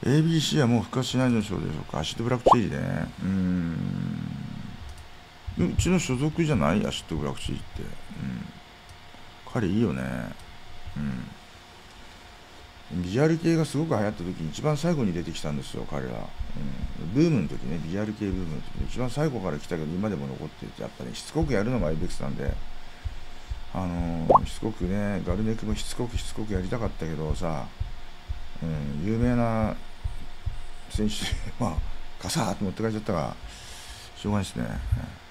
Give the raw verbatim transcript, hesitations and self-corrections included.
エービーシー はもう復活しないのでしょうか。アシッドブラックチェリーね。うーん。うちの所属じゃないアシッドブラックチェリーって。うん。彼いいよね。うん。ビジュアル系がすごく流行った時に一番最後に出てきたんですよ、彼ら。うん。ブームの時ね、ビジュアル系ブームの時に一番最後から来たけど今でも残ってて、やっぱりしつこくやるのがアイベックスなんで、あのー、しつこくね、ガルネクもしつこくしつこくやりたかったけどさ、うん、有名な選手、まあ、カサーッと持ってかれちゃったから、しょうがないですね。